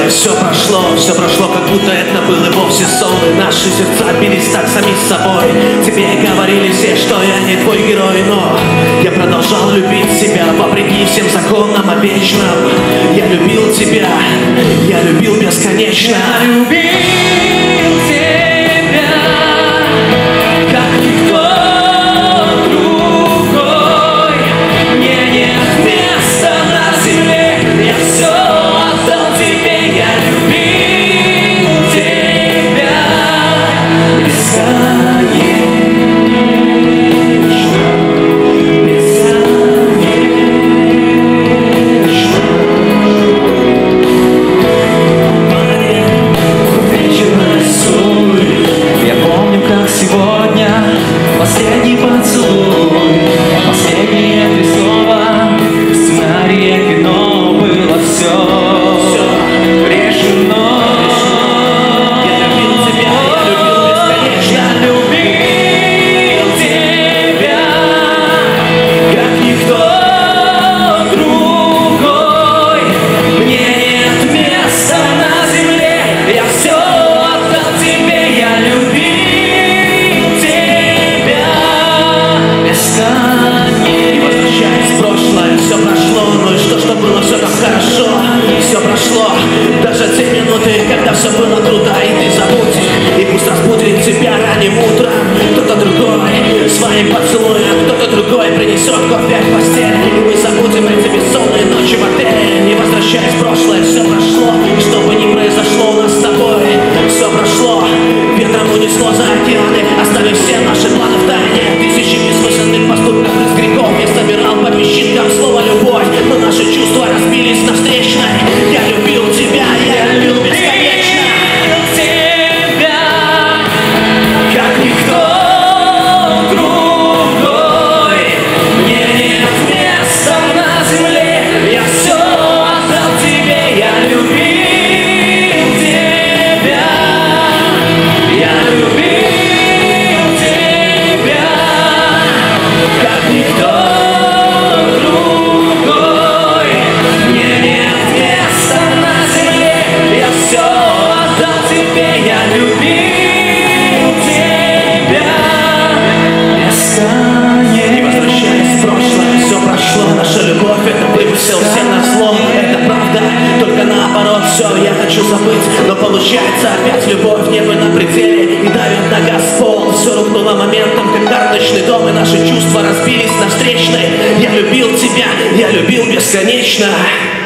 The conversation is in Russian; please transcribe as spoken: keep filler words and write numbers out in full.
и все прошло, все прошло, как будто это был и вовсе сон. И наши сердца бились так сами с собой. Тебе говорили все, что я не твой герой, но я продолжал любить себя вопреки всем законам о вечном. Я любил тебя, я любил бесконечно. Я любил тебя, как никто другой. Мне нет места на земле, я все отдал тебе. Я любил тебя бесконечно, сегодня последний поцелуй, последние три слова, в сценарии кино было все, все решено. Я любил тебя, я любил бесконечно. Я любил тебя, как никто другой. Мне нет места на земле, я все отдал тебе. Я любил не возвращаясь в прошлое, все прошло. Ну и что, что было все так хорошо. Все прошло, даже те минуты, когда все было труда. И ты забудь, и пусть разбудит тебя ранним утром кто-то другой своим поцелуем, кто-то другой принесет кофе в постель. И мы забудем эти бессонные ночи в отеле. Не возвращаясь в прошлое, все прошло. И что бы ни произошло у нас с тобой, все прошло. Ветром унесло за океаны, оставив все наши планы в тайне. Тысячи бессмысленных поступков из грехов я собирал по песчинкам слово любовь, но наши чувства разбились на встречной. Я любил тебя, я любил бесконечно. Тебя, как никто другой. Мне нет места на земле, я все отдал тебе. Я любил тебя, я любил тебя, как никто другой. Мне нет места на земле, я все отдал тебе. Я любил тебя бесконечно. Не возвращаясь в прошлое, все прошло. Наша любовь — это вымысел, всем назло. Это правда, только наоборот все я хочу забыть. Но получается опять любовь, небо на пределе и давит на газ пол. Все рухнуло моментом, как карточный дом, и наши чувства разбились на встречной. Я любил тебя, я любил бесконечно.